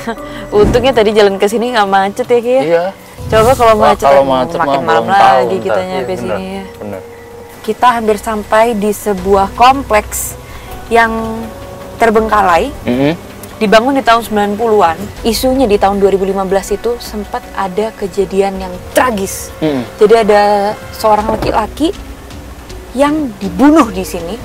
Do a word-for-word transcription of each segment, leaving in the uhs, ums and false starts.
Untungnya tadi jalan ke sini nggak macet ya, Ki ya? Iya. Coba kalau macet, kalau macet makin mah malam belum tahu, lagi ntar. kita Iya, nyampe bener, sini ya. bener. Kita hampir sampai di sebuah kompleks yang terbengkalai. Mm-hmm. Dibangun di tahun sembilan puluhan. Isunya di tahun dua ribu lima belas itu sempat ada kejadian yang tragis. Mm-hmm. Jadi ada seorang laki-laki yang dibunuh di sini.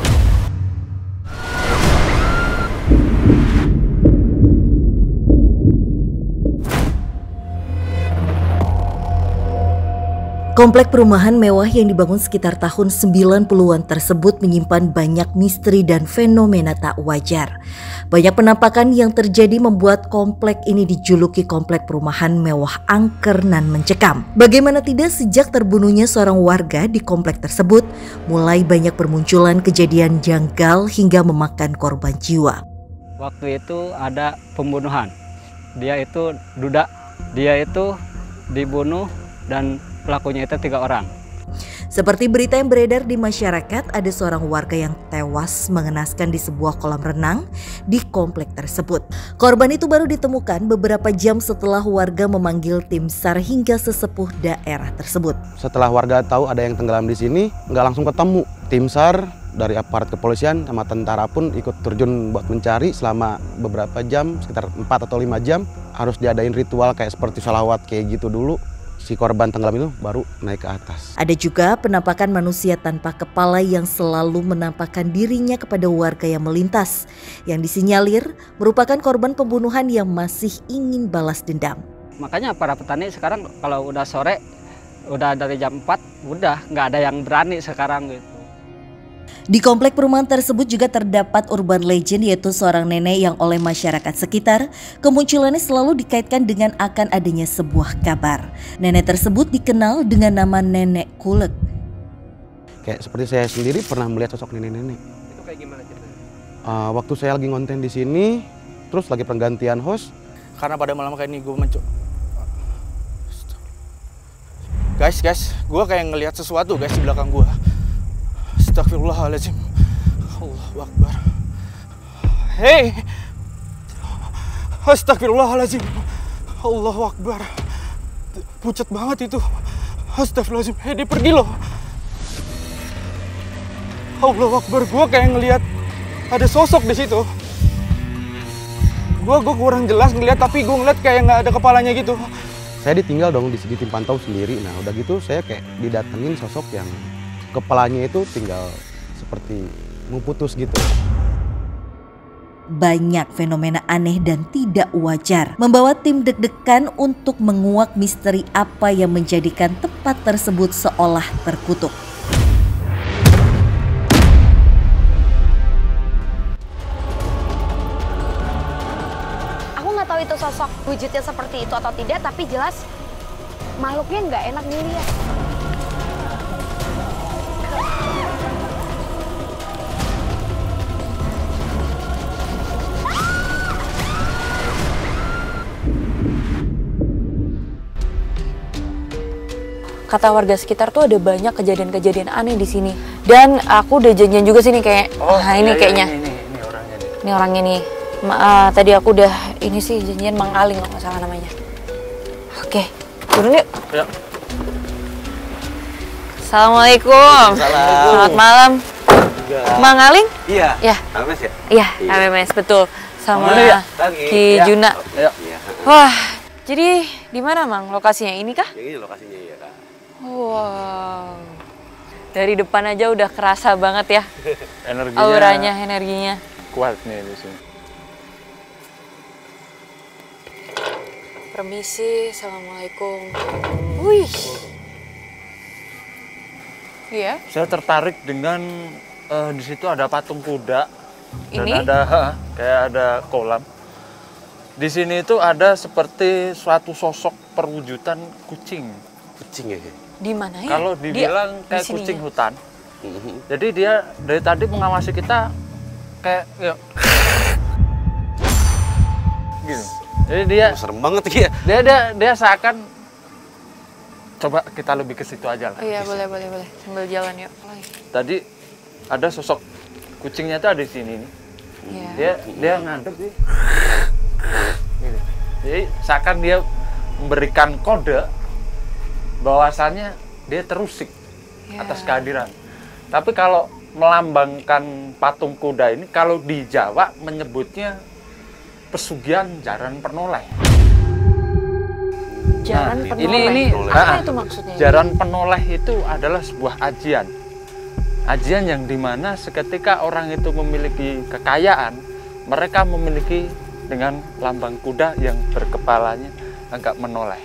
Komplek perumahan mewah yang dibangun sekitar tahun sembilan puluhan tersebut menyimpan banyak misteri dan fenomena tak wajar. Banyak penampakan yang terjadi membuat komplek ini dijuluki komplek perumahan mewah angker nan mencekam. Bagaimana tidak, sejak terbunuhnya seorang warga di komplek tersebut, mulai banyak bermunculan kejadian janggal hingga memakan korban jiwa. Waktu itu ada pembunuhan. Dia itu duda, dia itu dibunuh dan pelakunya itu tiga orang. Seperti berita yang beredar di masyarakat, ada seorang warga yang tewas mengenaskan di sebuah kolam renang di komplek tersebut. Korban itu baru ditemukan beberapa jam setelah warga memanggil tim SAR hingga sesepuh daerah tersebut. Setelah warga tahu ada yang tenggelam di sini, nggak langsung ketemu. Tim SAR dari aparat kepolisian sama tentara pun ikut terjun buat mencari selama beberapa jam, sekitar empat atau lima jam. Harus diadain ritual kayak seperti sholawat kayak gitu dulu. Si korban tenggelam itu baru naik ke atas. Ada juga penampakan manusia tanpa kepala yang selalu menampakkan dirinya kepada warga yang melintas, yang disinyalir merupakan korban pembunuhan yang masih ingin balas dendam. Makanya para petani sekarang kalau udah sore, udah dari jam empat, udah nggak ada yang berani sekarang gitu. Di komplek perumahan tersebut juga terdapat urban legend, yaitu seorang nenek yang oleh masyarakat sekitar kemunculannya selalu dikaitkan dengan akan adanya sebuah kabar. Nenek tersebut dikenal dengan nama Nenek Kulek. Kayak seperti saya sendiri pernah melihat sosok nenek-nenek. Itu kayak gimana ceritanya? Uh, waktu saya lagi ngonten di sini, terus lagi pergantian host. Karena pada malam kayak ini gue mencoba. Guys, guys, gue kayak ngelihat sesuatu guys di belakang gue. Astagfirullahaladzim. Allahu Akbar. Hei. Astagfirullahaladzim. Allahu Akbar. Pucat banget itu. Astagfirullahaladzim. Hei, dia pergi loh. Allahu Akbar. Gue kayak ngelihat ada sosok di situ. Gue gue kurang jelas ngelihat, tapi gue ngeliat kayak nggak ada kepalanya gitu. Saya ditinggal dong di, di tim pantau sendiri. Nah udah gitu saya kayak didatengin sosok yang kepalanya itu tinggal seperti mau putus gitu. Banyak fenomena aneh dan tidak wajar membawa tim deg-degan untuk menguak misteri apa yang menjadikan tempat tersebut seolah terkutuk. Aku nggak tahu itu sosok wujudnya seperti itu atau tidak, tapi jelas makhluknya nggak enak dilihat. Kata warga sekitar tuh ada banyak kejadian-kejadian aneh di sini. Dan aku udah janjian juga sini kayak, Oh, nah ini iya, iya, kayaknya. Ini, ini, ini orangnya nih. Ini orangnya nih. Ma, uh, tadi aku udah ini sih janjian Mang Aling kalau nggak salah namanya. Oke, turun yuk. Ya. Assalamualaikum. Salam. Selamat malam. Juga. Mang Aling? Iya. Ya. Ames ya? Iya, Iya. M M S betul. Sama Oh, iya. Lagi. Ki Iya. Juna. Ya. Iya. Wah, jadi di mana Mang lokasinya ini kah? Yang ini lokasinya ya kan. Wow. Dari depan aja udah kerasa banget ya Energinya auranya, energinya. kuat nih di sini. Permisi, assalamualaikum. Wih. Iya. Saya tertarik dengan eh, di situ ada patung kuda dan Ini? ada kayak ada kolam. Di sini itu ada seperti suatu sosok perwujudan kucing. Kucing ya. Di mana ya? Kalau dibilang Dia- kayak di sininya. kucing hutan. Jadi dia dari tadi mengawasi kita kayak ya. Gitu. Jadi dia Oh, serem banget ya. dia dia dia seakan coba kita lebih ke situ aja lah. Oh iya, boleh, boleh, boleh. Sambil jalan yuk. Tadi ada sosok kucingnya tuh ada di sini nih. Iya. Dia dia ngadep sih. Gitu. Jadi seakan dia memberikan kode bahwasannya dia terusik yeah. atas kehadiran. Tapi kalau melambangkan patung kuda ini, kalau di Jawa menyebutnya pesugihan jaran penoleh. Jaran nah, penoleh. Ini ini apa nah, itu maksudnya? Jaran penoleh itu adalah sebuah ajian. Ajian yang dimana seketika orang itu memiliki kekayaan, mereka memiliki dengan lambang kuda yang berkepalanya agak menoleh.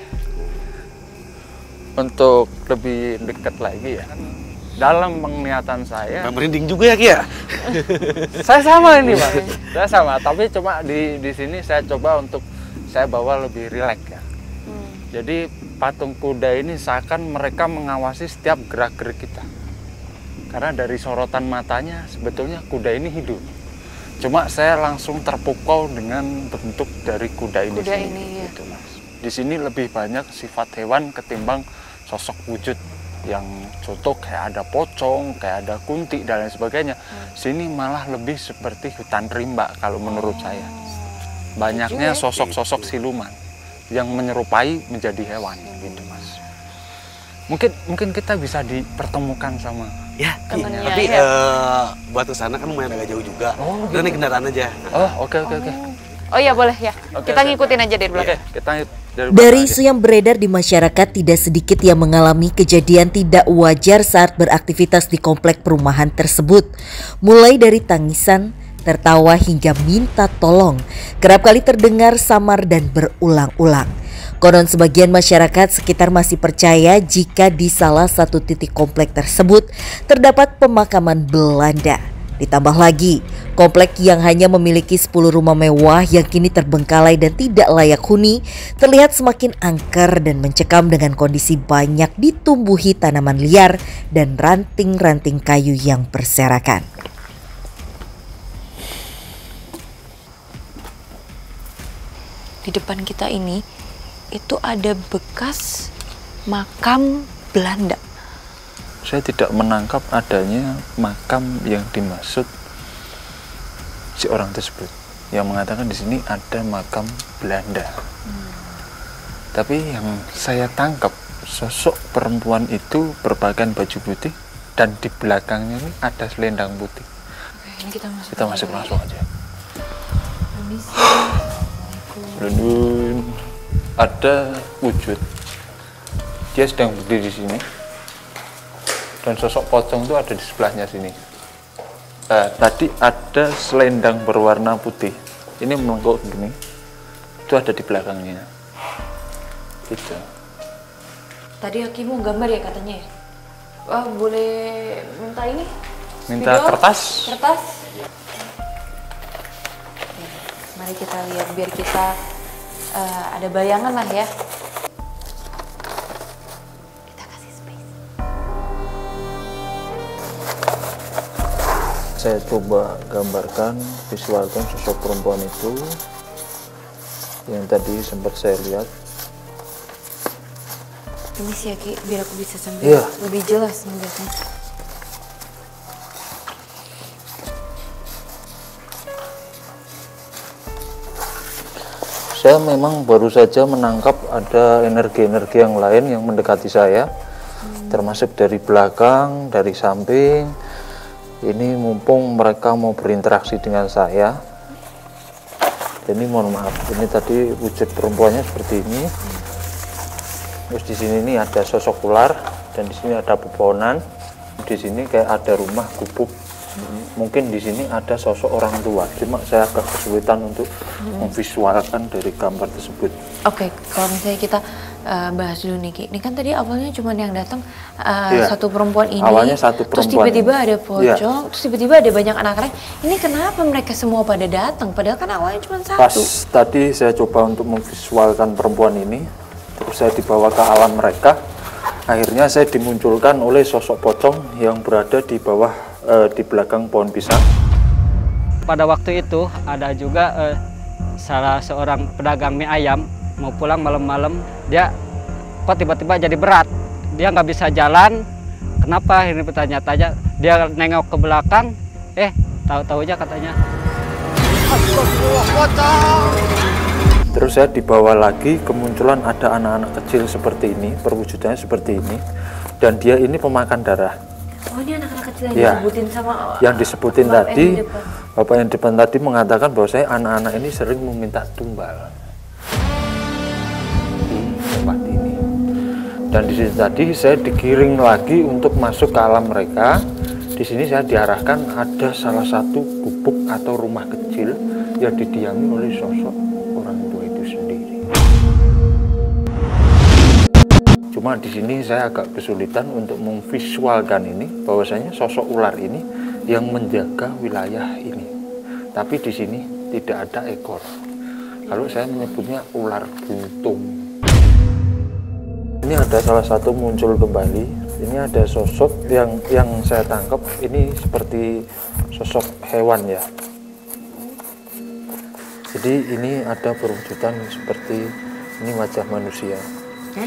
Untuk lebih dekat lagi ya, dalam penglihatan saya, merinding juga ya Ki ya? Saya sama ini Mas, saya sama, tapi cuma di di sini saya coba untuk saya bawa lebih rileks ya. Hmm. Jadi patung kuda ini seakan mereka mengawasi setiap gerak-gerik kita. Karena dari sorotan matanya sebetulnya kuda ini hidup. Cuma saya langsung terpukau dengan bentuk dari kuda ini. Kuda sini, ini ya. gitu, Mas. Di sini lebih banyak sifat hewan ketimbang sosok wujud yang contoh kayak ada pocong, kayak ada kunti dan lain sebagainya. Hmm. Sini malah lebih seperti hutan rimba kalau menurut oh. saya. Banyaknya sosok-sosok siluman yang menyerupai menjadi hewan gitu, Mas. Mungkin mungkin kita bisa dipertemukan sama ya, temennya. Tapi ya. uh, buat kesana kan lumayan agak jauh juga. Oh, gitu. Udah naik kendaraan aja. Oh, oke oke oke. Oh iya boleh ya. Okay, kita okay. ngikutin aja dari belakang. Okay, kita dari, dari isu yang beredar di masyarakat, tidak sedikit yang mengalami kejadian tidak wajar saat beraktivitas di komplek perumahan tersebut. Mulai dari tangisan, tertawa hingga minta tolong, kerap kali terdengar samar dan berulang-ulang. Konon sebagian masyarakat sekitar masih percaya jika di salah satu titik komplek tersebut terdapat pemakaman Belanda. Ditambah lagi, komplek yang hanya memiliki sepuluh rumah mewah yang kini terbengkalai dan tidak layak huni terlihat semakin angker dan mencekam dengan kondisi banyak ditumbuhi tanaman liar dan ranting-ranting kayu yang berserakan. Di depan kita ini itu ada bekas makam Belanda. Saya tidak menangkap adanya makam yang dimaksud si orang tersebut, yang mengatakan di sini ada makam Belanda. Hmm. Tapi yang saya tangkap, sosok perempuan itu berpakaian baju putih dan di belakangnya ini ada selendang putih. Oke, ini kita masuk. Kita masuk langsung aja. Belum ada wujud, dia sedang berdiri di sini dan sosok pocong itu ada di sebelahnya sini. Uh, tadi ada selendang berwarna putih, ini melengkung gini, itu ada di belakangnya. Itu. Tadi Aki mau gambar ya katanya ya? Wah, boleh minta ini? Minta video? kertas? Kertas. Mari kita lihat biar kita uh, ada bayangan lah ya. Kita kasih space. Saya coba gambarkan, visualkan sosok perempuan itu yang tadi sempat saya lihat. Ini sih ya Ki, biar aku bisa sambil yeah. lebih jelas melihatnya. Saya memang baru saja menangkap ada energi-energi yang lain yang mendekati saya, hmm. termasuk dari belakang, dari samping. Ini mumpung mereka mau berinteraksi dengan saya. Ini mohon maaf, ini tadi wujud perempuannya seperti ini. Terus di sini nih ada sosok ular dan di sini ada pepohonan. Di sini kayak ada rumah gubuk. Mungkin di sini ada sosok orang tua, cuma saya agak kesulitan untuk hmm. memvisualkan dari gambar tersebut. Oke, okay, kalau misalnya kita uh, bahas dulu nih Ki, ini kan tadi awalnya cuma yang datang uh, yeah. satu perempuan ini, awalnya satu perempuan terus tiba-tiba ada pocong, yeah. terus tiba-tiba ada banyak anak-anak. Ini kenapa mereka semua pada datang? Padahal kan awalnya cuma satu. Pas tadi saya coba untuk memvisualkan perempuan ini, terus saya dibawa ke alam mereka. Akhirnya saya dimunculkan oleh sosok pocong yang berada di bawah Uh, di belakang pohon pisang. Pada waktu itu ada juga uh, salah seorang pedagang mie ayam mau pulang malam-malam, dia kok tiba-tiba jadi berat, dia nggak bisa jalan. Kenapa? Ini bertanya-tanya. Dia nengok ke belakang, eh tahu-tahunya katanya, Terus saya dibawa lagi, kemunculan ada anak-anak kecil seperti ini, perwujudannya seperti ini, dan dia ini pemakan darah. Oh, ini anak-anak kecil yang Ya, disebutin sama yang disebutin Bapak tadi, yang di depan. Bapak yang di depan tadi mengatakan bahwa saya anak-anak ini sering meminta tumbal di tempat ini. Dan di sini tadi saya digiring lagi untuk masuk ke alam mereka. Di sini saya diarahkan ada salah satu gubuk atau rumah kecil yang didiami oleh sosok orang tua itu sendiri. Cuma di sini saya agak kesulitan untuk memvisualkan ini, bahwasanya sosok ular ini yang menjaga wilayah ini. Tapi di sini tidak ada ekor. Kalau saya menyebutnya ular buntung. Ini ada salah satu muncul kembali. Ini ada sosok yang yang saya tangkap ini seperti sosok hewan ya. Jadi ini ada perwujudan seperti ini wajah manusia. Eh?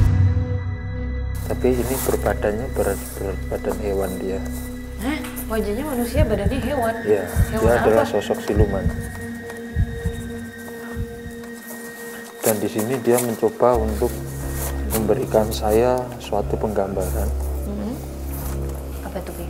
Tapi ini berbadannya ber, berbadan hewan dia. Hah? Wajahnya manusia, badannya hewan? Ya, Hewan dia apa? adalah sosok siluman. Dan di sini dia mencoba untuk memberikan saya suatu penggambaran. Hmm. Apa itu, Pi?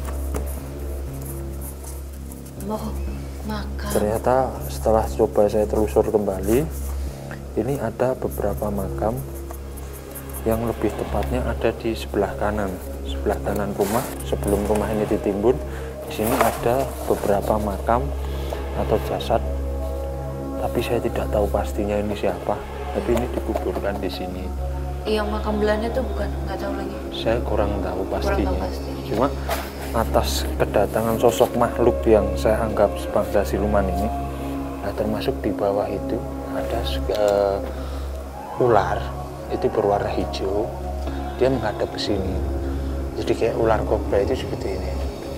Loh, makam. Ternyata setelah coba saya telusur kembali, ini ada beberapa makam yang lebih tepatnya ada di sebelah kanan, sebelah kanan rumah. Sebelum rumah ini ditimbun, di sini ada beberapa makam atau jasad, tapi saya tidak tahu pastinya ini siapa. Tapi ini dikuburkan di sini. Yang makam Belanda tuh bukan, nggak tahu lagi. Saya kurang tahu pastinya. Kurang tahu pasti. Cuma atas kedatangan sosok makhluk yang saya anggap sebangsa siluman ini, nah termasuk di bawah itu ada uh, ular, itu berwarna hijau, dia menghadap ke sini. Jadi kayak ular kobra itu seperti ini.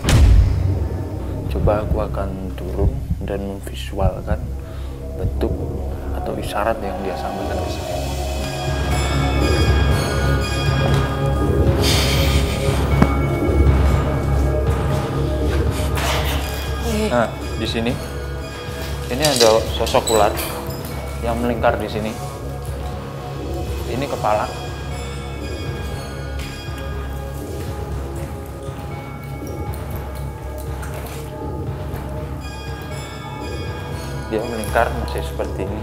Coba aku akan turun dan memvisualkan bentuk atau isyarat yang dia sampaikan ke saya. Nah, di sini ini ada sosok ular yang melingkar di sini. Ini kepala. Dia melingkar masih seperti ini.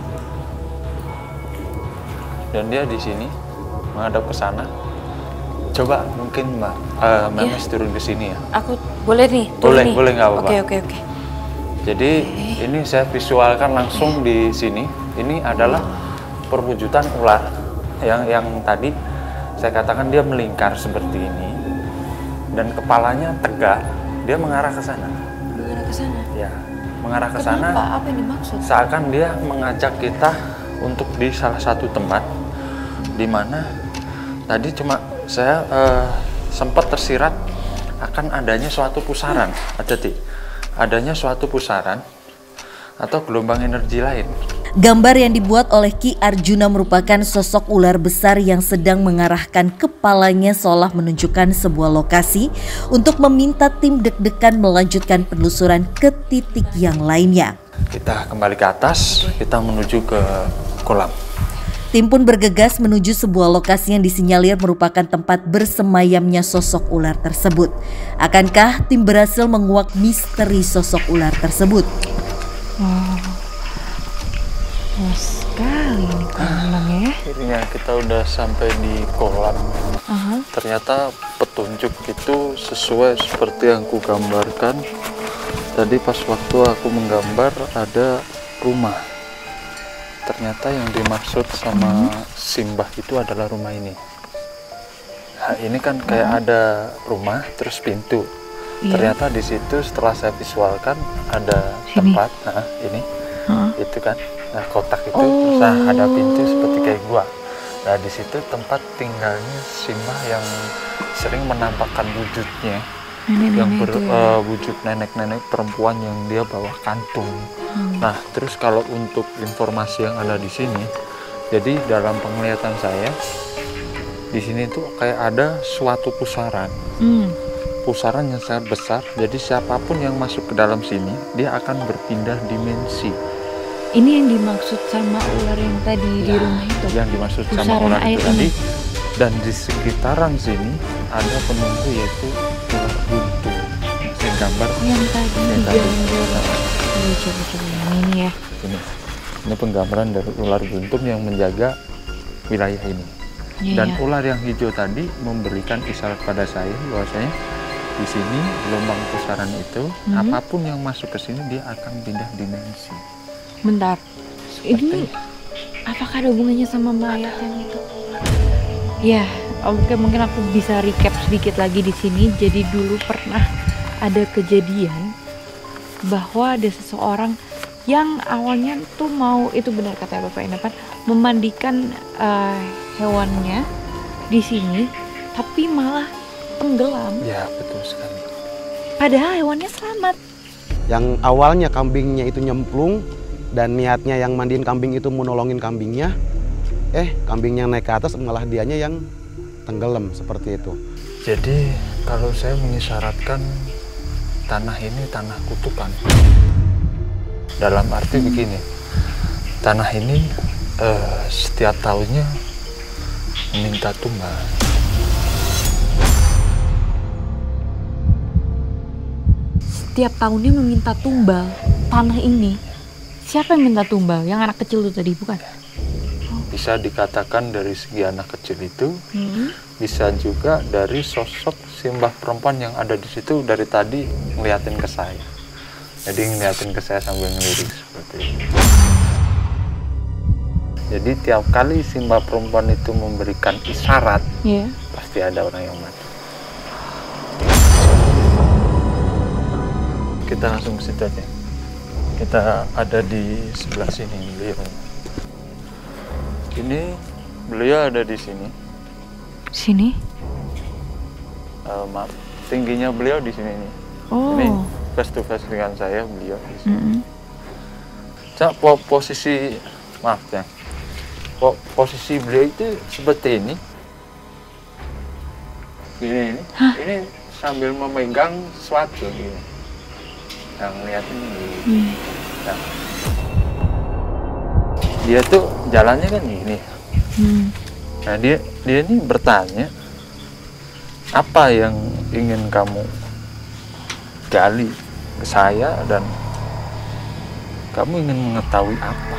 Dan dia di sini menghadap ke sana. Coba mungkin Mbak uh, Memes turun ke sini ya. Aku boleh nih? turun Boleh, nih? boleh nggak apa-apa. Oke, oke, oke. Jadi okay. Ini saya visualkan langsung di sini. Ini adalah perwujudan ular yang yang tadi saya katakan dia melingkar seperti ini dan kepalanya tegak. Dia mengarah ke sana. Mengarah ke sana? Ya, mengarah ke Kenapa? sana. Apa yang dimaksud? Seakan dia mengajak kita untuk di salah satu tempat di mana tadi cuma saya uh, sempat tersirat akan adanya suatu pusaran, ada di adanya suatu pusaran atau gelombang energi lain. Gambar yang dibuat oleh Ki Arjuna merupakan sosok ular besar yang sedang mengarahkan kepalanya seolah menunjukkan sebuah lokasi untuk meminta tim deg-degan melanjutkan penelusuran ke titik yang lainnya. Kita kembali ke atas, kita menuju ke kolam. Tim pun bergegas menuju sebuah lokasi yang disinyalir merupakan tempat bersemayamnya sosok ular tersebut. Akankah tim berhasil menguak misteri sosok ular tersebut? Wow, luas sekali nih kolamnya ya. Akhirnya kita udah sampai di kolam. Uh-huh. Ternyata petunjuk itu sesuai seperti yang aku gambarkan. Tadi pas waktu aku menggambar ada rumah. Ternyata yang dimaksud sama Simbah itu adalah rumah ini. Nah, ini kan kayak uh-huh. ada rumah terus pintu. Iya. Ternyata di situ setelah saya visualkan ada sini. Tempat, nah ini, uh-huh. itu kan, nah kotak itu, oh. Terus nah, ada pintu seperti kayak gua. Nah di situ tempat tinggalnya Simbah yang sering menampakkan wujudnya. Nenek yang berwujud uh, nenek-nenek perempuan yang dia bawa kantung. Hmm. Nah, terus kalau untuk informasi yang ada di sini, jadi dalam penglihatan saya di sini tuh kayak ada suatu pusaran, hmm. pusaran yang sangat besar. Jadi siapapun yang masuk ke dalam sini, dia akan berpindah dimensi. Ini yang dimaksud sama ular yang tadi Ya, di rumah itu. Yang dimaksud sama Pusaran ular air itu tadi. ini. Dan di sekitaran sini ada penunggu yaitu ular buntung. Saya gambar. Oh, yang tadi Yang di tadi. jalan-jalan. Iya, coba-coba yang ini ya. Ini, ini penggambaran dari ular buntung yang menjaga wilayah ini. Iya, Dan iya. ular yang hijau tadi memberikan isyarat pada saya bahwasanya di sini gelombang pusaran itu Hmm. apapun yang masuk ke sini dia akan pindah dimensi. Bentar. Ini Seperti- apakah ada hubungannya sama mayat yang itu? Ya, oke, mungkin aku bisa recap sedikit lagi di sini. Jadi dulu pernah ada kejadian bahwa ada seseorang yang awalnya tuh mau, itu benar kata Bapak Inapan, memandikan eh, hewannya di sini, tapi malah tenggelam. Ya, betul sekali. Padahal hewannya selamat. Yang awalnya kambingnya itu nyemplung dan niatnya yang mandiin kambing itu mau nolongin kambingnya, eh kambingnya naik ke atas malah dianya yang tenggelam seperti itu. Jadi kalau saya mengisyaratkan tanah ini tanah kutukan. Dalam arti begini, tanah ini eh, setiap tahunnya meminta tumbal. Setiap tahunnya meminta tumbal tanah ini. Siapa yang minta tumbal? Yang anak kecil itu tadi, bukan? Bisa dikatakan dari segi anak kecil itu, Hmm. bisa juga dari sosok simbah perempuan yang ada di situ dari tadi ngeliatin ke saya. Jadi ngeliatin ke saya sambil ngelirik seperti itu. Jadi tiap kali simbah perempuan itu memberikan isyarat, Iya. pasti ada orang yang mati. Kita langsung ke situ aja. Kita ada di sebelah sini beliau. Ini beliau ada di sini. Sini. Eh, maaf, tingginya beliau di sini nih. Oh. Ini face to face dengan saya beliau di sini. Mm-mm. Cak, po posisi maaf ya. Po posisi beliau itu seperti ini. Gini ini. Ini sambil memegang sesuatu gini. Yang lihatin gini. Hmm. Nah. Dia tuh jalannya kan gini. Hmm. Nah, dia dia ini bertanya, apa yang ingin kamu gali ke saya dan kamu ingin mengetahui apa?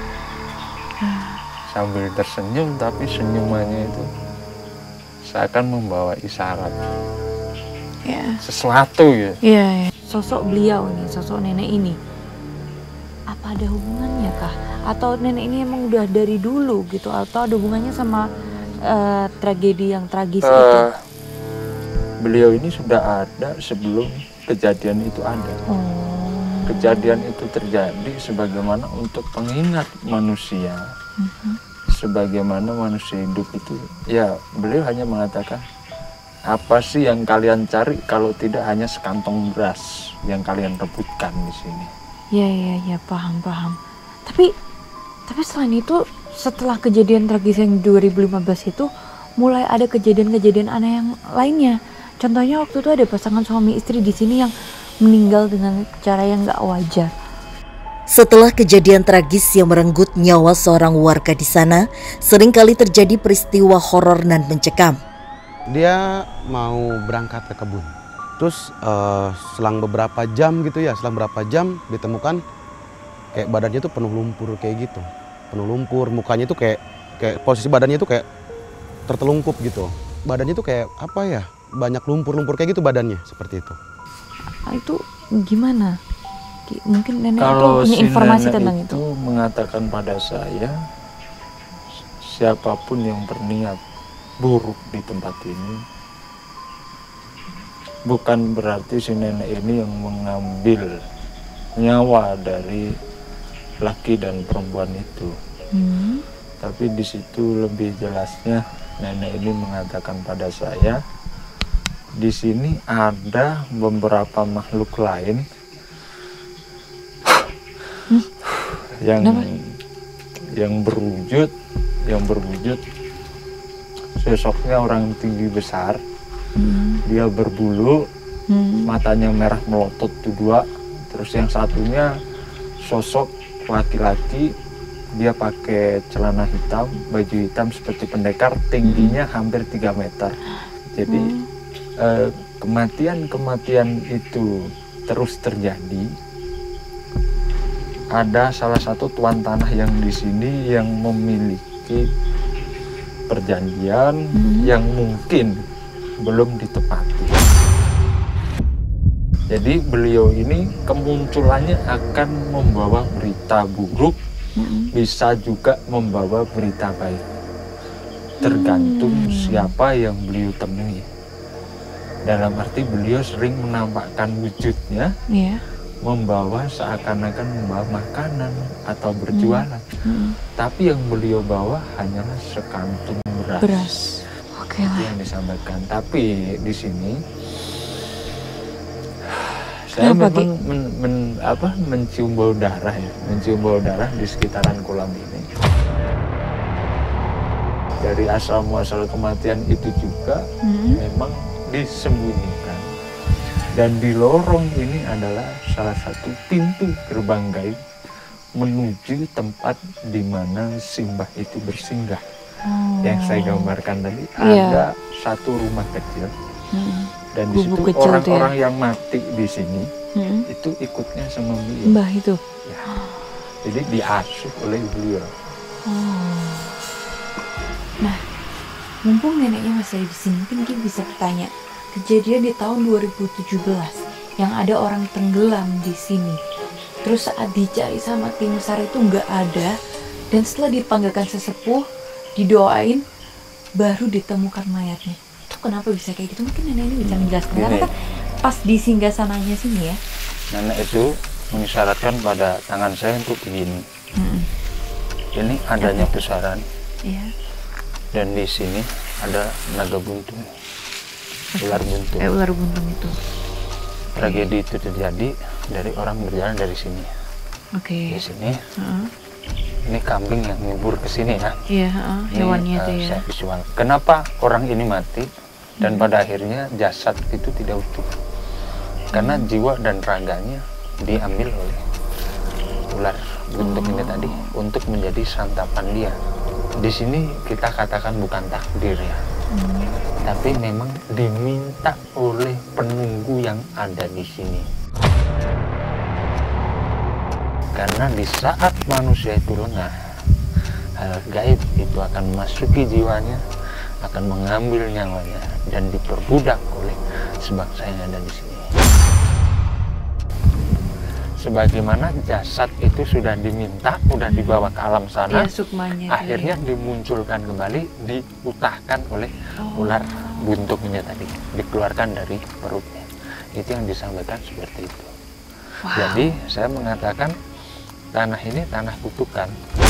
Sambil tersenyum, tapi senyumannya itu seakan membawa isyarat Ya. sesuatu gitu. Iya, ya. Sosok beliau nih, sosok nenek ini. Apa ada hubungannya kah? Atau nenek ini emang udah dari dulu gitu? Atau ada hubungannya sama eh, tragedi yang tragis itu? Eh, beliau ini sudah ada sebelum kejadian itu ada. Oh. Kejadian itu terjadi sebagaimana untuk pengingat manusia. Mhm. Sebagaimana manusia hidup itu, ya beliau hanya mengatakan, apa sih yang kalian cari kalau tidak hanya sekantong beras yang kalian rebutkan di sini? Ya, ya, ya, paham, paham. Tapi, tapi selain itu, setelah kejadian tragis yang dua ribu lima belas itu, mulai ada kejadian-kejadian aneh yang lainnya. Contohnya waktu itu ada pasangan suami istri di sini yang meninggal dengan cara yang nggak wajar. Setelah kejadian tragis yang merenggut nyawa seorang warga di sana, seringkali terjadi peristiwa horor dan mencekam. Dia mau berangkat ke kebun. Terus eh, selang beberapa jam gitu ya, selang beberapa jam ditemukan kayak badannya tuh penuh lumpur kayak gitu. Penuh lumpur, mukanya tuh kayak kayak posisi badannya tuh kayak tertelungkup gitu. Badannya tuh kayak apa ya? Banyak lumpur-lumpur kayak gitu badannya, seperti itu. Ah, itu gimana? Ki- Mungkin nenek Kalau itu punya si informasi nenek tentang itu itu. mengatakan pada saya, siapapun yang berniat buruk di tempat ini, bukan berarti si nenek ini yang mengambil nyawa dari laki dan perempuan itu. Hmm. Tapi di situ lebih jelasnya nenek ini mengatakan pada saya, di sini ada beberapa makhluk lain Hmm? yang Kenapa? yang berwujud, yang berwujud sosoknya orang tinggi besar, Hmm. dia berbulu, Hmm. matanya merah melotot tuh dua, terus yang satunya sosok laki-laki, dia pakai celana hitam, baju hitam seperti pendekar, tingginya hampir tiga meter. Jadi Hmm. eh, kematian-kematian itu terus terjadi. Ada salah satu tuan tanah yang di sini yang memiliki perjanjian Hmm. yang mungkin belum ditepati. Jadi beliau ini kemunculannya akan membawa berita buruk, Hmm. bisa juga membawa berita baik. Tergantung Hmm. siapa yang beliau temui. Dalam arti beliau sering menampakkan wujudnya, Iya. membawa seakan-akan membawa makanan atau berjualan. Hmm. Tapi yang beliau bawa hanyalah sekantung beras. Beras. Oke Itu lah. yang disampaikan. Tapi di sini saya Kenapa, memang men, men- apa, mencium bau darah ya, mencium bau darah di sekitaran kolam ini. Dari asal muasal kematian itu juga Hmm. memang disembunyikan. Dan di lorong ini adalah salah satu pintu gerbang gaib menuju tempat di mana Simbah itu bersinggah. Oh. Yang saya gambarkan tadi, Iya. ada satu rumah kecil. Hmm. Dan di situ Gubuk kecil tuh ya? orang-orang yang mati di sini Hmm. itu ikutnya sama beliau. Mbah itu. Ya. Jadi diasuh oleh beliau. Oh. Nah, mumpung neneknya masih ada di sini, mungkin kita bisa bertanya. Kejadian di tahun dua ribu tujuh belas yang ada orang tenggelam di sini. Terus saat dicari sama tim SAR itu nggak ada, dan setelah dipanggilkan sesepuh, didoain, baru ditemukan mayatnya. Itu kenapa bisa kayak gitu? Mungkin nenek ini bisa menjelaskan. Karena Gini. kan pas di singgasananya sini ya. Nenek itu mengisyaratkan pada tangan saya untuk begini. Hmm. Ini adanya pusaran Iya. dan di sini ada naga buntung, ular buntung. Eh, ular buntung itu. Tragedi itu terjadi dari orang berjalan dari sini. Oke. Di sini, Heeh. ini kambing yang nyubur ke sini ya. Iya, heeh, Ini, hewannya itu eh, ya. saya visual. Kenapa orang ini mati dan pada akhirnya jasad itu tidak utuh? Karena jiwa dan raganya diambil oleh ular buntung ini tadi untuk menjadi santapan dia. Di sini kita katakan bukan takdir ya, tapi memang diminta oleh penunggu yang ada di sini. Karena di saat manusia itu lengah, hal gaib itu akan memasuki jiwanya, akan mengambil nyawanya dan diperbudak oleh sebangsa yang ada di sini. Sebagaimana jasad itu sudah diminta, sudah dibawa ke alam sana, Iya, sukmanya itu akhirnya dimunculkan kembali, diutahkan oleh ular buntung ini tadi, dikeluarkan dari perutnya. Itu yang disampaikan seperti itu. Wow. Jadi saya mengatakan tanah ini tanah kutukan.